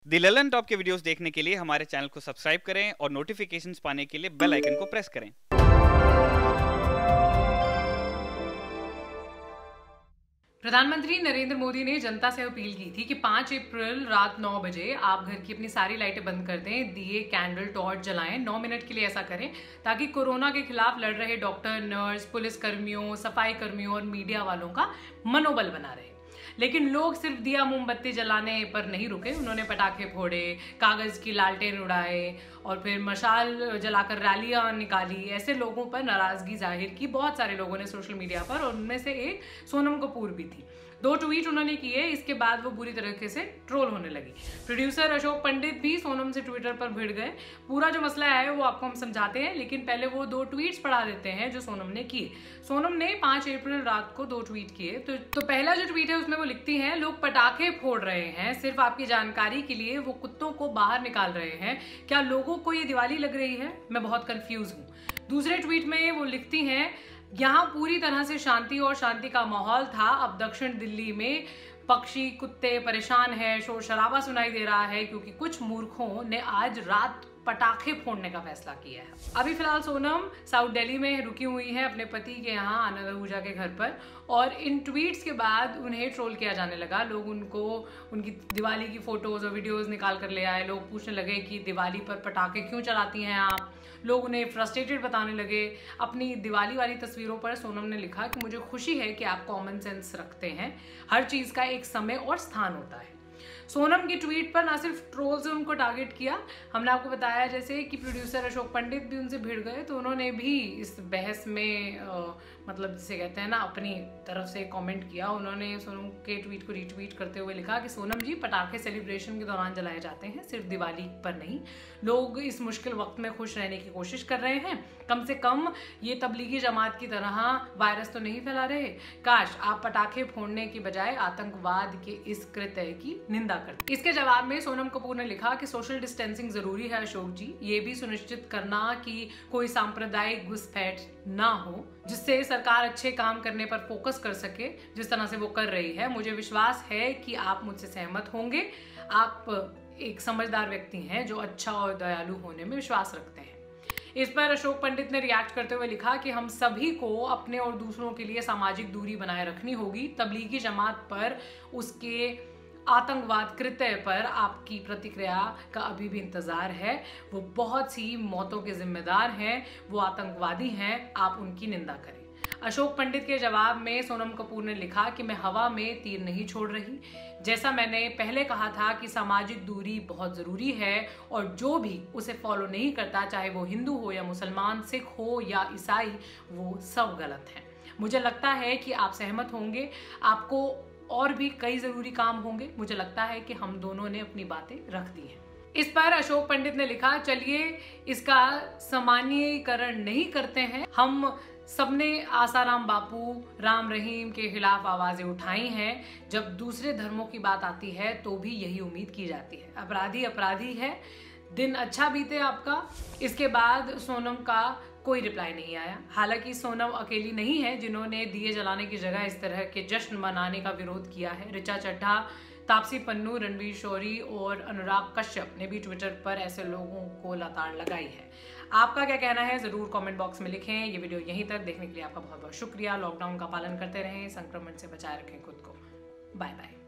दी Lallantop के videos देखने के लिए हमारे चैनल को सब्सक्राइब करें और नोटिफिकेशंस पाने के लिए बेल आइकन को प्रेस करें। प्रधानमंत्री नरेंद्र मोदी ने जनता से अपील की थी कि 5 अप्रैल रात 9 बजे आप घर की अपनी सारी लाइटें बंद कर दें, दिए, कैंडल, टॉर्च जलाएं। 9 मिनट के लिए ऐसा करें ताकि कोरोना के खिलाफ लड़ रहे डॉक्टर, नर्स, पुलिस कर्मियों, सफाई कर्मियों और मीडिया वालों का मनोबल बना रहे। लेकिन लोग सिर्फ दिया मोमबत्ती जलाने पर नहीं रुके। उन्होंने पटाखे फोड़े, कागज की लालटेन उड़ाए और फिर मशाल जलाकर रैलियां निकाली। ऐसे लोगों पर नाराजगी जाहिर की बहुत सारे लोगों ने सोशल मीडिया पर, और उनमें से एक सोनम कपूर भी थी। 2 ट्वीट उन्होंने किए, इसके बाद वो बुरी तरीके से ट्रोल होने लगी। प्रोड्यूसर अशोक पंडित भी सोनम से ट्विटर पर भिड़ गए। पूरा जो मसला है वो आपको हम समझाते हैं, लेकिन पहले वो 2 ट्वीट्स पढ़ा देते हैं जो सोनम ने किए। सोनम ने 5 अप्रैल रात को 2 ट्वीट किए। तो पहला जो ट्वीट है उसमें वो लिखती हैं, लोग पटाखे फोड़ रहे हैं, सिर्फ आपकी जानकारी के लिए वो कुत्तों को बाहर निकाल रहे हैं। क्या लोगों को ये दिवाली लग रही है? मैं बहुत कंफ्यूज हूँ। दूसरे ट्वीट में वो लिखती हैं, यहाँ पूरी तरह से शांति और शांति का माहौल था। अब दक्षिण दिल्ली में पक्षी, कुत्ते परेशान हैं, शोर शराबा सुनाई दे रहा है क्योंकि कुछ मूर्खों ने आज रात पटाखे फोड़ने का फैसला किया है। अभी फिलहाल सोनम साउथ दिल्ली में रुकी हुई है अपने पति के यहाँ, आनंद आहूजा के घर पर, और इन ट्वीट्स के बाद उन्हें ट्रोल किया जाने लगा। लोग उनको उनकी दिवाली की फोटोज और वीडियोस निकाल कर ले आए। लोग पूछने लगे कि दिवाली पर पटाखे क्यों चलाती हैं आप। लोग उन्हें फ्रस्ट्रेटेड बताने लगे। अपनी दिवाली वाली तस्वीरों पर सोनम ने लिखा कि मुझे खुशी है कि आप कॉमन सेंस रखते हैं, हर चीज़ का एक समय और स्थान होता है। सोनम की ट्वीट पर ना सिर्फ ट्रोल्स ने उनको टारगेट किया, हमने आपको बताया जैसे कि प्रोड्यूसर अशोक पंडित भी उनसे भिड़ गए, तो उन्होंने भी इस बहस में मतलब जिसे कहते हैं ना, अपनी तरफ से कमेंट किया। उन्होंने सोनम के ट्वीट को रीट्वीट करते हुए लिखा कि सोनम जी, पटाखे सेलिब्रेशन के दौरान जलाए जाते हैं, सिर्फ दिवाली पर नहीं। लोग इस मुश्किल वक्त में खुश रहने की कोशिश कर रहे हैं, कम से कम ये तबलीगी जमात की तरह वायरस तो नहीं फैला रहे। काश आप पटाखे फोड़ने की बजाय आतंकवाद के इस कृत्य की निंदा करते। इसके जवाब में सोनम कपूर ने लिखा कि सोशल डिस्टेंसिंग जरूरी है अशोक जी, ये भी सुनिश्चित करना कि कोई सांप्रदायिक घुसपैठ ना हो, जिससे सरकार अच्छे काम करने पर फोकस कर सके जिस तरह से वो कर रही है। मुझे विश्वास है कि आप मुझसे सहमत होंगे। आप एक समझदार व्यक्ति हैं जो अच्छा और दयालु होने में विश्वास रखते हैं। इस पर अशोक पंडित ने रिएक्ट करते हुए लिखा कि हम सभी को अपने और दूसरों के लिए सामाजिक दूरी बनाए रखनी होगी। तबलीगी जमात पर, उसके आतंकवाद कृत्य पर आपकी प्रतिक्रिया का अभी भी इंतजार है। वो बहुत सी मौतों के जिम्मेदार हैं, वो आतंकवादी हैं, आप उनकी निंदा करें। अशोक पंडित के जवाब में सोनम कपूर ने लिखा कि मैं हवा में तीर नहीं छोड़ रही। जैसा मैंने पहले कहा था कि सामाजिक दूरी बहुत ज़रूरी है, और जो भी उसे फॉलो नहीं करता, चाहे वो हिंदू हो या मुसलमान, सिख हो या ईसाई, वो सब गलत है। मुझे लगता है कि आप सहमत होंगे। आपको और भी कई ज़रूरी काम होंगे। मुझे लगता है कि हम दोनों ने अपनी बातें रख दी हैं। इस पर अशोक पंडित ने लिखा, चलिए इसका सामान्यीकरण नहीं करते हैं। हम सबने आसाराम बापू, राम रहीम के खिलाफ आवाजें उठाई हैं। जब दूसरे धर्मों की बात आती है तो भी यही उम्मीद की जाती है। अपराधी अपराधी है। दिन अच्छा बीते आपका। इसके बाद सोनम का कोई रिप्लाई नहीं आया। हालांकि सोनम अकेली नहीं है जिन्होंने दिए जलाने की जगह इस तरह के जश्न मनाने का विरोध किया है। ऋचा चड्ढा, तापसी पन्नू, रणवीर शौरी और अनुराग कश्यप ने भी ट्विटर पर ऐसे लोगों को लताड़ लगाई है। आपका क्या कहना है जरूर कमेंट बॉक्स में लिखें। ये वीडियो यहीं तक देखने के लिए आपका बहुत बहुत शुक्रिया। लॉकडाउन का पालन करते रहें, संक्रमण से बचाए रखें खुद को। Bye bye.